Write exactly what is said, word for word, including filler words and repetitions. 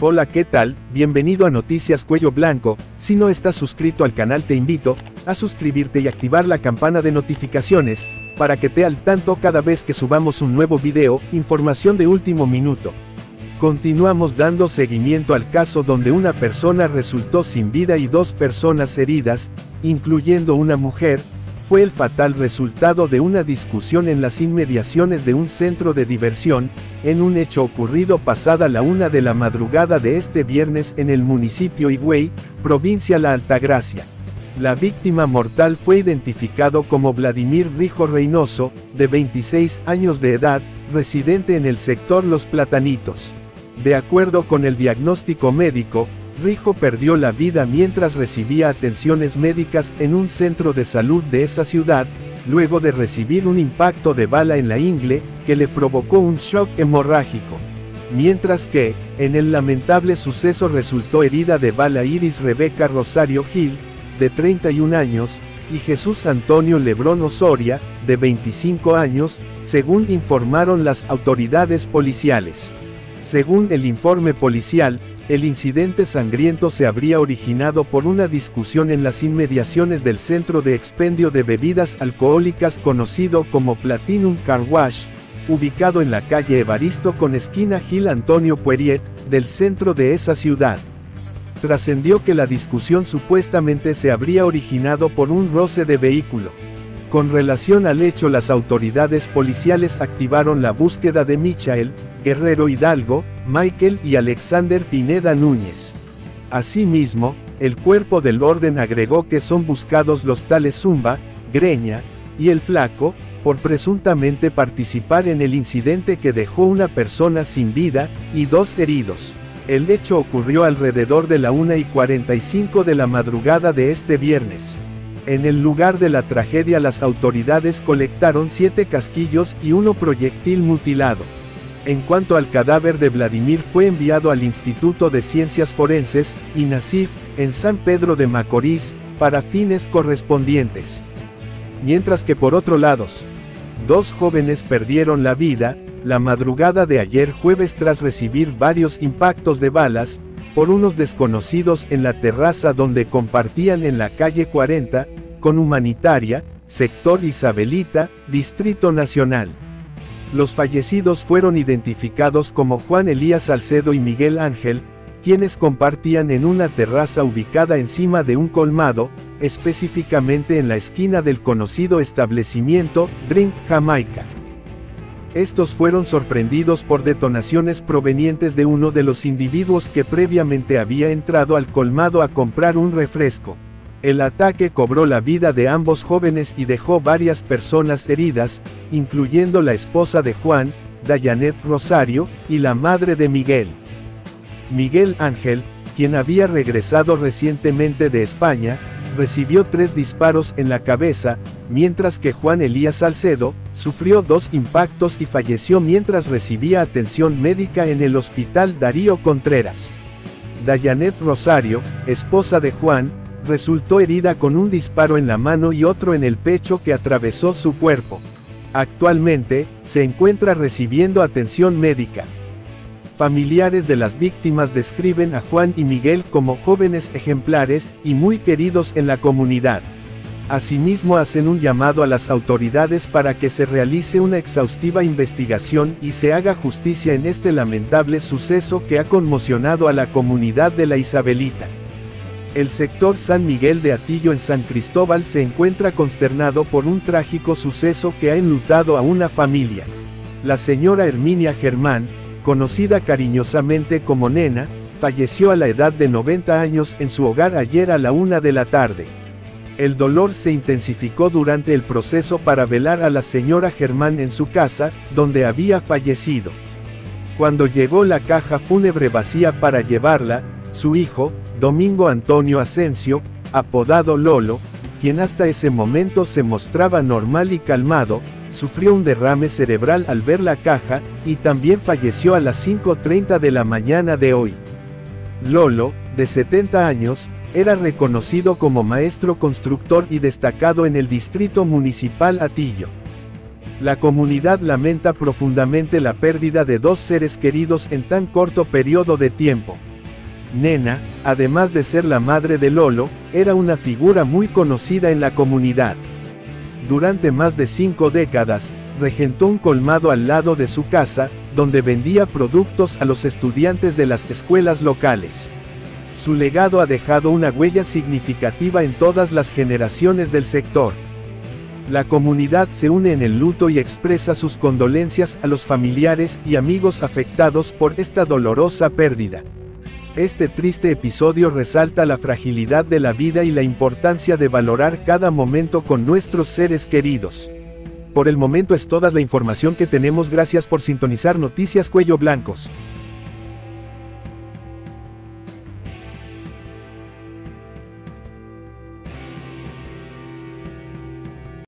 Hola, ¿qué tal? Bienvenido a Noticias Cuello Blanco. Si no estás suscrito al canal, te invito a suscribirte y activar la campana de notificaciones para que te al tanto cada vez que subamos un nuevo video, información de último minuto. Continuamos dando seguimiento al caso donde una persona resultó sin vida y dos personas heridas, incluyendo una mujer. Fue el fatal resultado de una discusión en las inmediaciones de un centro de diversión, en un hecho ocurrido pasada la una de la madrugada de este viernes en el municipio Higüey, provincia La Altagracia. La víctima mortal fue identificado como Vladimir Rijo Reynoso, de veintiséis años de edad, residente en el sector Los Platanitos. De acuerdo con el diagnóstico médico, Rijo perdió la vida mientras recibía atenciones médicas en un centro de salud de esa ciudad, luego de recibir un impacto de bala en la ingle, que le provocó un shock hemorrágico. Mientras que, en el lamentable suceso resultó herida de bala Iris Rebeca Rosario Gil, de treinta y un años, y Jesús Antonio Lebrón Osoria, de veinticinco años, según informaron las autoridades policiales. Según el informe policial, el incidente sangriento se habría originado por una discusión en las inmediaciones del centro de expendio de bebidas alcohólicas conocido como Platinum Car Wash, ubicado en la calle Evaristo con esquina Gil Antonio Poirier, del centro de esa ciudad. Trascendió que la discusión supuestamente se habría originado por un roce de vehículo. Con relación al hecho, las autoridades policiales activaron la búsqueda de Michael Guerrero Hidalgo, Michael y Alexander Pineda Núñez. Asimismo, el cuerpo del orden agregó que son buscados los tales Zumba, Greña y El Flaco, por presuntamente participar en el incidente que dejó una persona sin vida y dos heridos. El hecho ocurrió alrededor de la una y cuarenta y cinco de la madrugada de este viernes. En el lugar de la tragedia, las autoridades colectaron siete casquillos y uno proyectil mutilado. En cuanto al cadáver de Vladimir, fue enviado al Instituto de Ciencias Forenses, INACIF, en San Pedro de Macorís, para fines correspondientes. Mientras que por otro lado, dos jóvenes perdieron la vida la madrugada de ayer jueves tras recibir varios impactos de balas por unos desconocidos en la terraza donde compartían en la calle cuarenta, con Humanitaria, sector Isabelita, Distrito Nacional. Los fallecidos fueron identificados como Juan Elías Salcedo y Miguel Ángel, quienes compartían en una terraza ubicada encima de un colmado, específicamente en la esquina del conocido establecimiento Drink Jamaica. Estos fueron sorprendidos por detonaciones provenientes de uno de los individuos que previamente había entrado al colmado a comprar un refresco. El ataque cobró la vida de ambos jóvenes y dejó varias personas heridas, incluyendo la esposa de Juan, Dayanet Rosario, y la madre de Miguel. Miguel Ángel, quien había regresado recientemente de España, recibió tres disparos en la cabeza, mientras que Juan Elías Salcedo sufrió dos impactos y falleció mientras recibía atención médica en el Hospital Darío Contreras. Dayanet Rosario, esposa de Juan, resultó herida con un disparo en la mano y otro en el pecho que atravesó su cuerpo. Actualmente, se encuentra recibiendo atención médica. Familiares de las víctimas describen a Juan y Miguel como jóvenes ejemplares y muy queridos en la comunidad. Asimismo, hacen un llamado a las autoridades para que se realice una exhaustiva investigación y se haga justicia en este lamentable suceso que ha conmocionado a la comunidad de la Isabelita. El sector San Miguel de Atillo en San Cristóbal se encuentra consternado por un trágico suceso que ha enlutado a una familia. La señora Herminia Germán, conocida cariñosamente como Nena, falleció a la edad de noventa años en su hogar ayer a la una de la tarde. El dolor se intensificó durante el proceso para velar a la señora Germán en su casa, donde había fallecido. Cuando llegó la caja fúnebre vacía para llevarla, su hijo, Domingo Antonio Asensio, apodado Lolo, quien hasta ese momento se mostraba normal y calmado, sufrió un derrame cerebral al ver la caja, y también falleció a las cinco treinta de la mañana de hoy. Lolo, de setenta años, era reconocido como maestro constructor y destacado en el Distrito Municipal Atillo. La comunidad lamenta profundamente la pérdida de dos seres queridos en tan corto periodo de tiempo. Nena, además de ser la madre de Lolo, era una figura muy conocida en la comunidad. Durante más de cinco décadas, regentó un colmado al lado de su casa, donde vendía productos a los estudiantes de las escuelas locales. Su legado ha dejado una huella significativa en todas las generaciones del sector. La comunidad se une en el luto y expresa sus condolencias a los familiares y amigos afectados por esta dolorosa pérdida. Este triste episodio resalta la fragilidad de la vida y la importancia de valorar cada momento con nuestros seres queridos. Por el momento es toda la información que tenemos. Gracias por sintonizar Noticias Cuello Blancos.